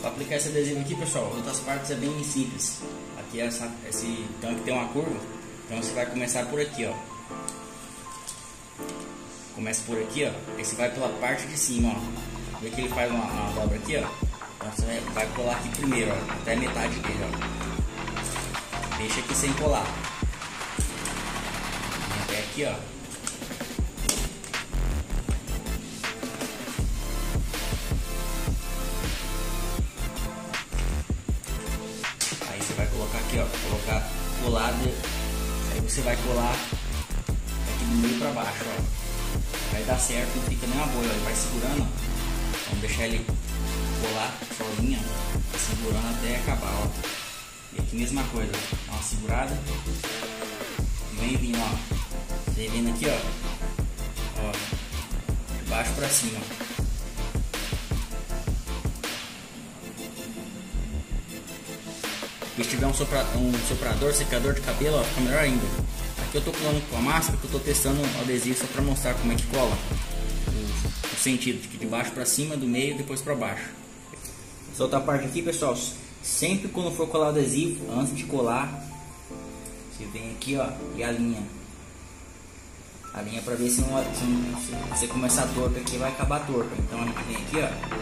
Para aplicar esse adesivo aqui, pessoal, as outras partes é bem simples. Aqui esse tanque tem uma curva, então você vai começar por aqui, ó. Começa por aqui, ó. Aí você vai pela parte de cima, ó. Vê que ele faz uma dobra aqui, ó. Então você vai colar aqui primeiro, ó, até a metade dele, ó. Deixa aqui sem colar. Vem até aqui, ó. Aqui, ó, colocar colado, aí você vai colar aqui do meio para baixo, ó. Vai dar certo, não fica nem uma bolha, ele vai segurando, ó. Vamos deixar ele colar sozinho, ó, segurando até acabar, ó. E aqui mesma coisa, dá uma segurada e vem vindo, ó. Vem vindo aqui, ó, de baixo para cima. Se tiver um soprador, secador de cabelo, ó, fica melhor ainda. Aqui eu tô colando com a máscara, que eu tô testando o adesivo só para mostrar como é que cola o sentido, de baixo para cima, do meio, depois para baixo. Essa outra parte aqui, pessoal, sempre quando for colar o adesivo, antes de colar, você vem aqui, ó, e alinha para ver se você começar torto aqui, vai acabar torto. Então a gente vem aqui, ó,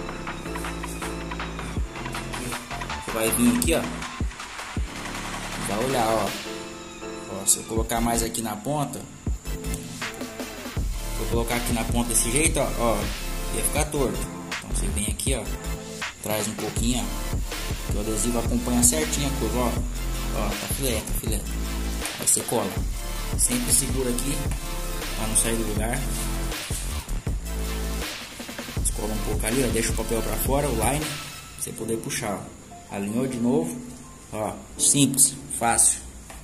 você vai vir aqui, ó. Vai olhar, ó, se eu colocar mais aqui na ponta, se eu colocar aqui na ponta desse jeito, ó, ia ficar torto. Então você vem aqui, ó, traz um pouquinho, ó, que o adesivo acompanha certinho a curva, ó, tá filé, tá filé. Aí você cola, sempre segura aqui para não sair do lugar. Escola um pouco ali, ó, deixa o papel para fora, o line, pra você poder puxar, ó. Alinhou de novo, ó, simples. Fácil.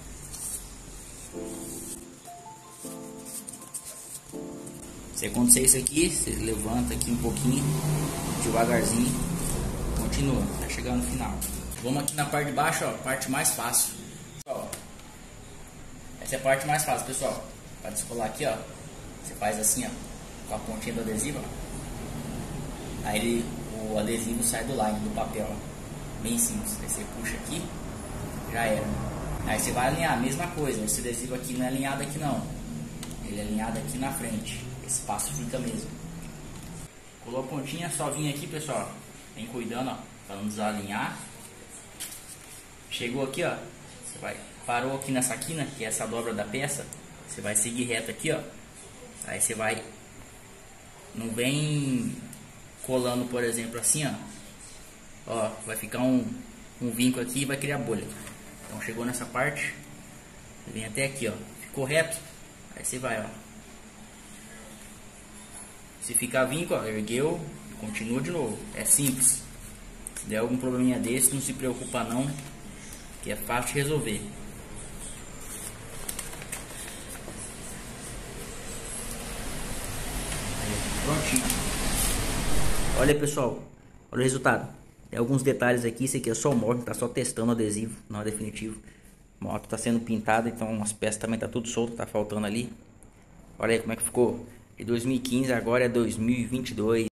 Se acontecer isso aqui, você levanta aqui um pouquinho, devagarzinho, continua, tá chegando no final. Vamos aqui na parte de baixo, ó, parte mais fácil. Ó, essa é a parte mais fácil, pessoal. Para descolar aqui, ó, você faz assim, ó, com a pontinha do adesivo, ó. Aí o adesivo sai do line do papel, ó. Bem simples. Aí você puxa aqui, já era. Aí você vai alinhar, a mesma coisa. Esse adesivo aqui não é alinhado aqui não, ele é alinhado aqui na frente. Esse espaço fica mesmo. Colou a pontinha, só vim aqui, pessoal, vem cuidando, ó, para não desalinhar. Chegou aqui, ó, você vai, parou aqui nessa quina, que é essa dobra da peça. Você vai seguir reto aqui, ó. Aí você vai, não vem colando, por exemplo, assim, ó, vai ficar um vinco aqui e vai criar bolha. Então chegou nessa parte, vem até aqui, ó, ficou reto, aí você vai, ó, se ficar vinco, ó, ergueu, continua de novo, é simples. Se der algum probleminha desse, não se preocupa não, que é fácil de resolver. Aí, prontinho. Olha, pessoal, olha o resultado. Tem alguns detalhes aqui, isso aqui é só o molde, tá só testando o adesivo, não é definitivo. A moto tá sendo pintada, então as peças também tá tudo solto, tá faltando ali. Olha aí como é que ficou. De 2015 agora é 2022.